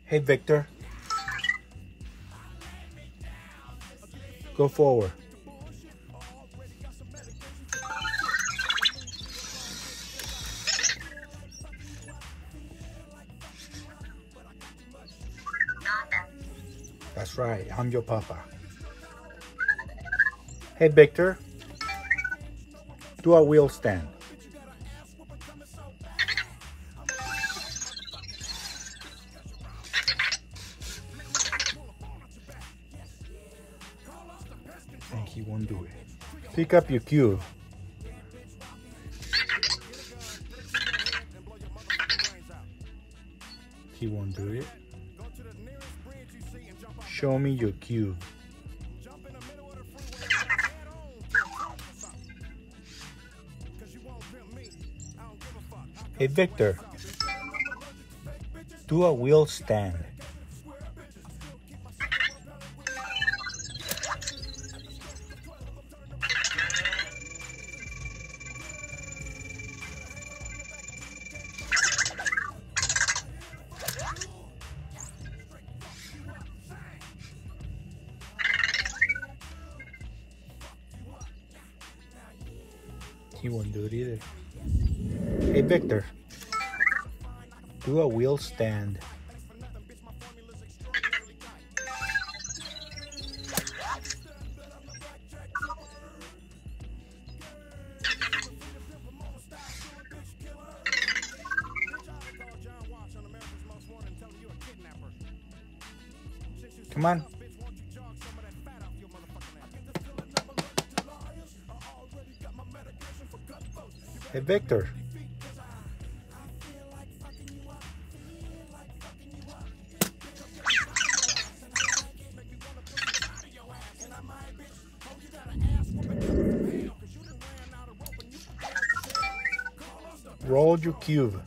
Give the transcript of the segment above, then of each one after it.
Hey, Victor. Go forward. That's right. I'm your papa. Hey, Victor. Do a wheel stand. And he won't do it. Pick up your cube. He won't do it. Show me your cube. Hey, Victor. Do a wheel stand. He won't do it either. Hey, Victor. Do a wheel stand. Come on. Hey, Victor. Roll your cube.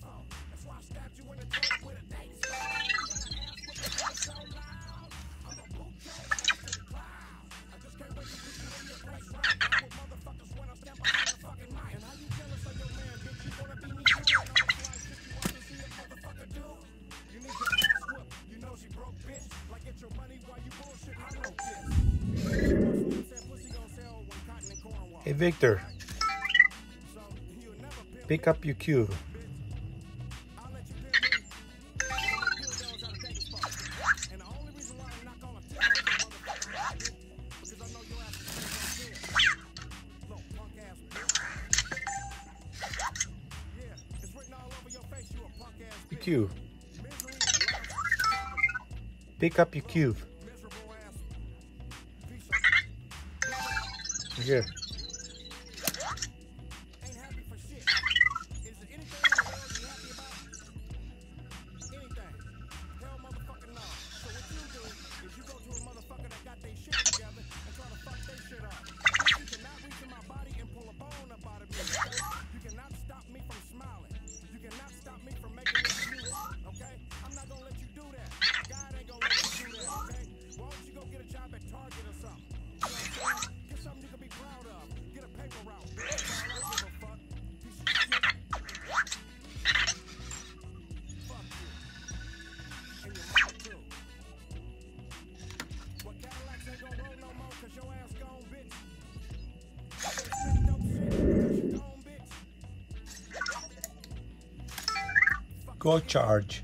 Hey, Victor. Pick up your cube. The cube. Pick up your cube. Here. Go charge.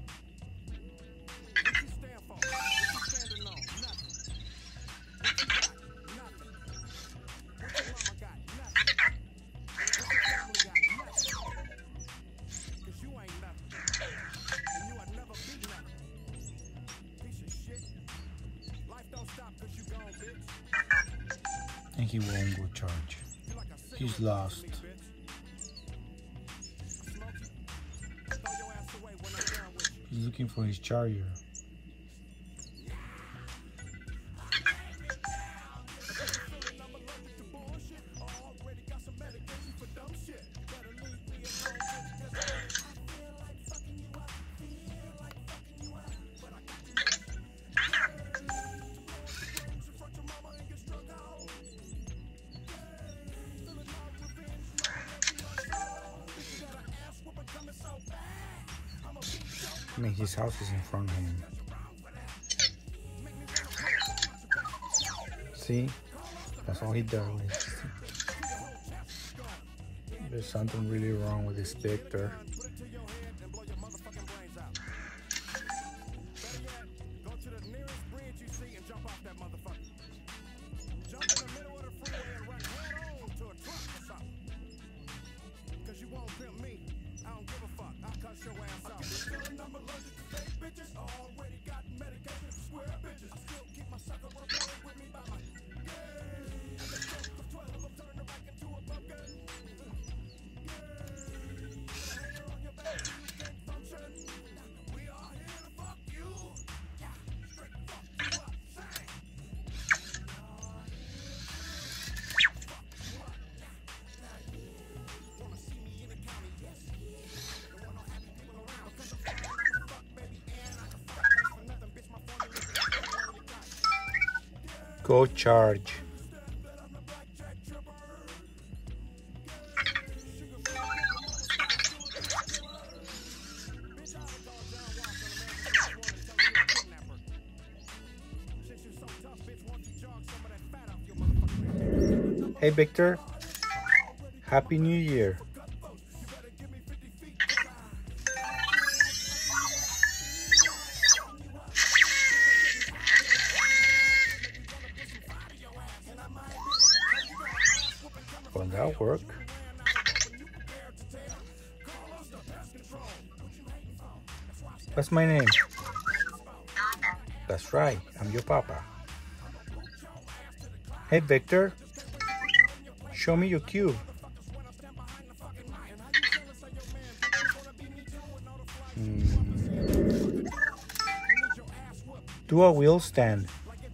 And he won't go charge. He's lost. He's looking for his charger. I mean, his house is in front of him. See? That's all he does. There's something really wrong with this Victor. Go charge. Hey Victor, Happy New Year. Well, that'll work. What's my name? That's right, I'm your papa. Hey Victor, show me your cube. Do a wheel stand.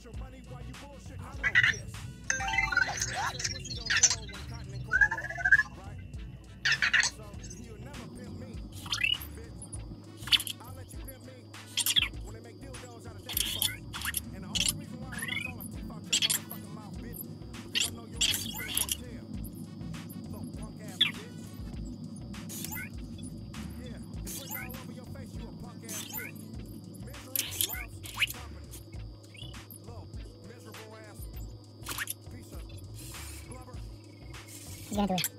He's gonna do it.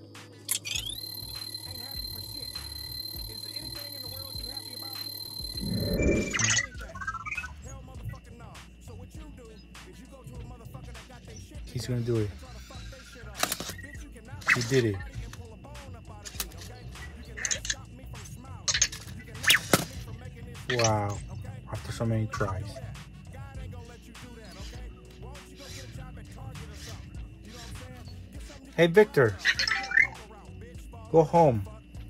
He's gonna do it. He did it. Wow. After so many tries. Hey Victor, go home.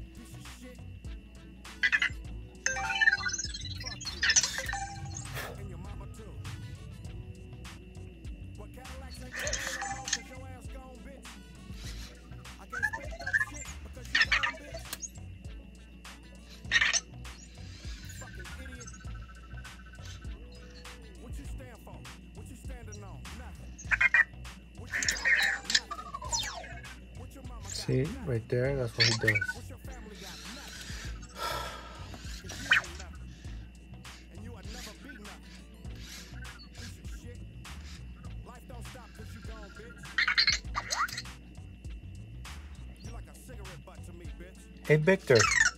See, right there, that's what he does. Hey Victor.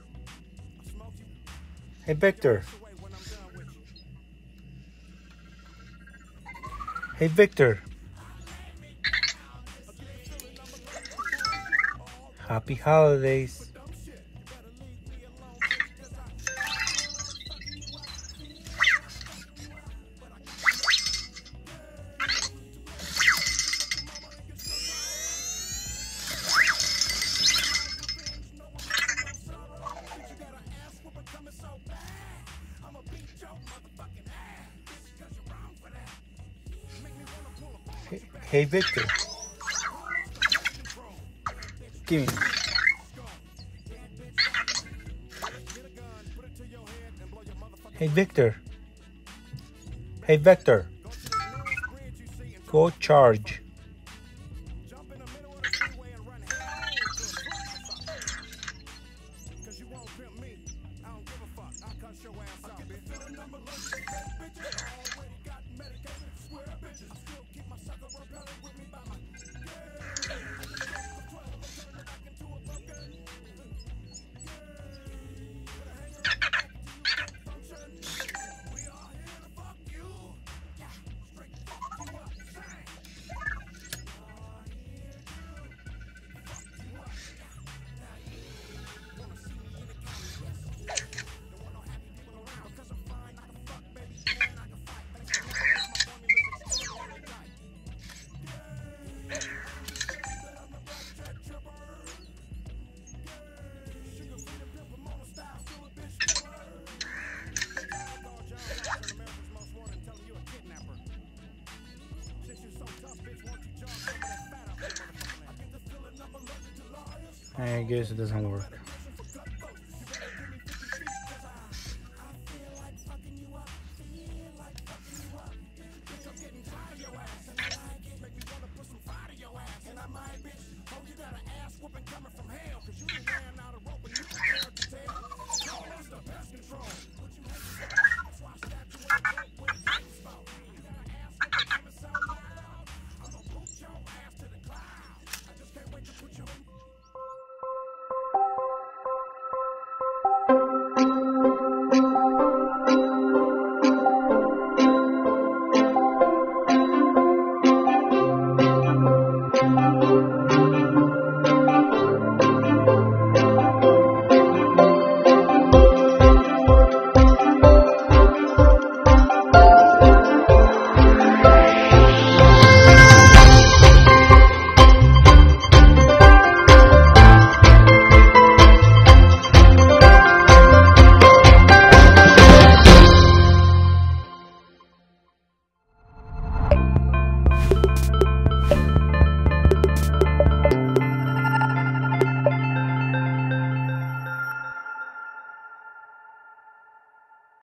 Hey Victor. Hey Victor. Happy holidays. Hey Victor. Give me. Hey Victor. Hey Vector. Go charge. I guess it doesn't work.